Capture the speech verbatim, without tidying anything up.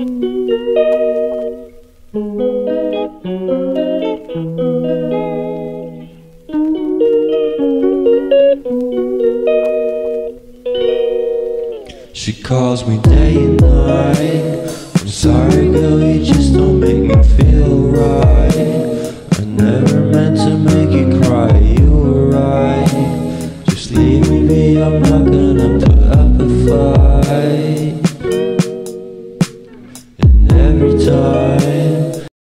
She calls me day and night. I'm sorry girl, you just don't make me feel right.